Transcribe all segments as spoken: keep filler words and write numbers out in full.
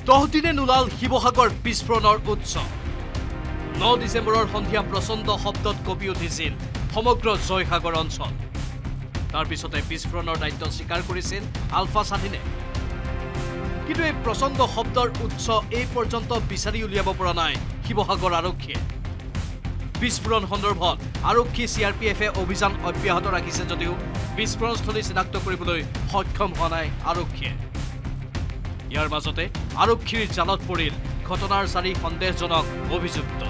দহদিনে নোলাল শিৱসাগৰ বিস্ফোৰণৰ উৎস ন ডিচেম্বৰৰ সন্ধিয়া প্ৰচণ্ড শব্দত কঁপি উঠিছিল সমগ্ৰ জয়সাগৰ অঞ্চল তাৰ পিছতে বিস্ফোৰণৰ দায়িত্ব স্বীকাৰ কৰিছিল আলফা স্বাধীনে কিন্তু এই প্ৰচণ্ড শব্দৰ উৎস এই পৰ্যন্ত বিচাৰি উলিয়াব পৰা নাই শিৱসাগৰ আৰক্ষীয়ে বিস্ফোৰণ সন্দৰ্ভত আৰক্ষী চি আৰ পি এফে অভিযান অব্যাহত ৰাখিছে যদিও বিস্ফোৰণস্থলী চিনাক্ত কৰিবলৈ সক্ষম হোৱা নাই আৰক্ষীয়ে ইয়াৰ মাজতে আৰক্ষীৰ জালত পৰিল ঘটনাৰ চাৰি সন্দেহজনক অভিযুক্ত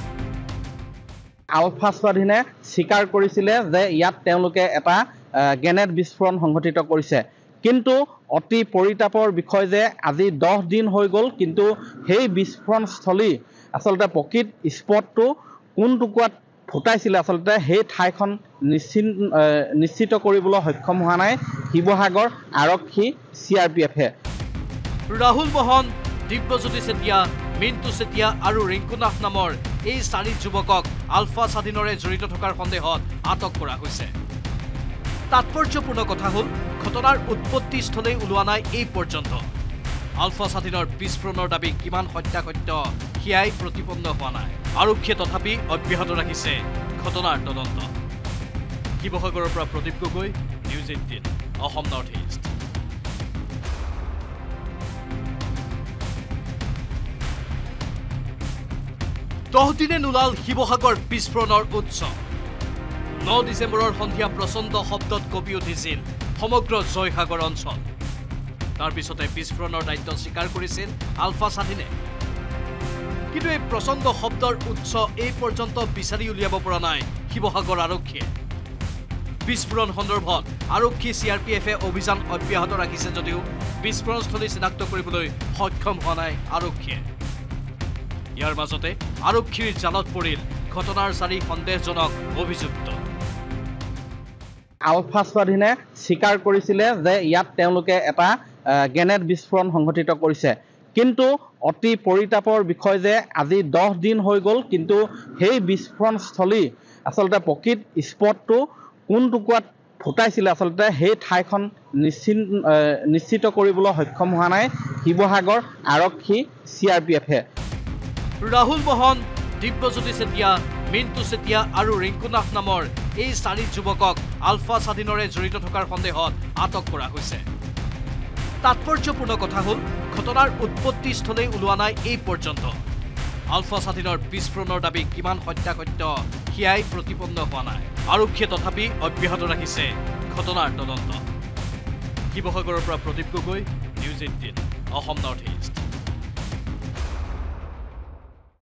আলফা স্বাধীনে স্বীকাৰ কৰিছিলে যে ইয়াত তেওঁলোকে এটা গ্ৰেনেড বিস্ফোৰণ সংঘটিত কৰিছে কিন্তু অতি পৰিতাপৰ বিষয় যে আজি দহ দিন হৈ গ'ল কিন্তু সেই বিস্ফোৰণস্থলী আসলতে প্ৰকৃত স্পটটো কোন টুকুৰাত ফুটাইছিলে আসলতে সেই ঠাইখন নিশ্চিত কৰিবলৈ সক্ষম হোৱা নাই শিৱসাগৰ আৰক্ষী চি আৰ পি এফে ৰাহুল মোহন দিব্যজ্যোতি চেতিয়া মিণ্টু চেতিয়া আৰু ৰিংকুনাথ নামৰ এই চাৰি যুৱকক আলফা স্বাধীনৰে জড়িত থকাৰ সন্দেহত আটক কৰা হৈছে তাৎপৰ্যপূৰ্ণ কথা হ'ল ঘটনাৰ উৎপত্তিস্থলী ওলোৱা নাই এই পৰ্যন্ত আলফা স্বাধীনৰ বিস্ফোৰণৰ দাবী কিমান সত্যাসত্য সেয়াই প্ৰতিপন্ন হোৱা নাই আৰক্ষীয়ে তথাপি অব্যাহত ৰাখিছে ঘটনাৰ তদন্ত শিৱসাগৰৰ পৰা Pradip Gogoi news eighteen Assam north east দহদিনে নোলাল শিৱসাগৰ বিস্ফোৰণৰ উৎস ন ডিচেম্বৰৰ সন্ধিয়া প্ৰচণ্ড শব্দত কঁপি উঠিছিল সমগ্ৰ জয়সাগৰ অঞ্চল তাৰ পিছতে বিস্ফোৰণৰ দায়িত্ব স্বীকাৰ কৰিছিল আলফা স্বাধীনে কিন্তু এই প্ৰচণ্ড শব্দৰ উৎস এই পৰ্যন্ত বিচাৰি উলিয়াব পৰা নাই শিৱসাগৰ আৰক্ষীয়ে বিস্ফোৰণ সন্দৰ্ভত আৰক্ষী চি আৰ পি এফে অভিযান অব্যাহত ৰাখিছে যদিও বিস্ফোৰণস্থলী চিনাক্ত কৰিবলৈ সক্ষম হোৱা নাই আৰক্ষীয়ে ইয়াৰ মাজতে আৰক্ষীৰ জালত পৰিল ঘটনাৰ চাৰি সন্দেহজনক অভিযুক্ত আলফা স্বাধীনে স্বীকাৰ কৰিছিলে যে ইয়াত তেওঁলোকে এটা গ্ৰেনেড বিস্ফোৰণ সংঘটিত কৰিছে কিন্তু অতি পৰিতাপৰ বিষয় যে আজি দহ দিন হৈ গ'ল কিন্তু সেই বিস্ফোৰণস্থলী আসলতে প্ৰকৃত স্পটটো কোন টুকুৰাত ফুটাইছিলে আসলতে সেই ঠাইখন নিশ্চিত কৰিবলৈ সক্ষম হোৱা নাই শিৱসাগৰ আৰক্ষী চি আৰ পি এফে ৰাহুল মোহন দিব্যজ্যোতি চেতিয়া মিণ্টু চেতিয়া আৰু ৰিংকুনাথ নামৰ এই চাৰি যুৱকক আলফা স্বাধীনৰে জড়িত থকাৰ সন্দেহত আটক কৰা হৈছে তাৎপৰ্যপূৰ্ণ কথা হ'ল ঘটনাৰ উৎপত্তিস্থলী ওলোৱা নাই এই পৰ্যন্ত আলফা স্বাধীনৰ বিস্ফোৰণৰ দাবী কিমান সত্যাসত্য সেয়াই প্ৰতিপন্ন হোৱা নাই আৰক্ষীয়ে তথাপি অব্যাহত ৰাখিছে ঘটনাৰ তদন্ত শিৱসাগৰৰ পৰা Pradip Gogoi news eighteen Assam north east